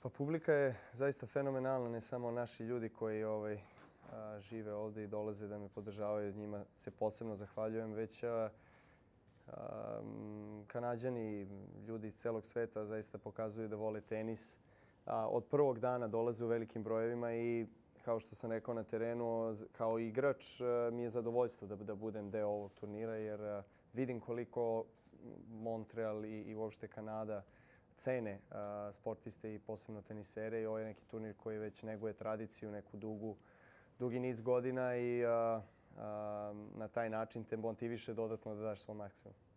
Pa publika je zaista fenomenalna, ne samo naši ljudi koji žive ovdje i dolaze da me podržavaju, njima se posebno zahvaljujem, već Kanađani, ljudi iz celog sveta zaista pokazuju da vole tenis. Od prvog dana dolaze u velikim brojevima i kao što sam rekao na terenu, kao igrač mi je zadovoljstvo da budem deo ovog turnira jer vidim koliko Montreal i uopšte Kanada cene sportiste i posebno tenisere i ovo je neki turnir koji već neguje tradiciju, neku dugi niz godina i na taj način te motiviše dodatno da daš svoj maksimum.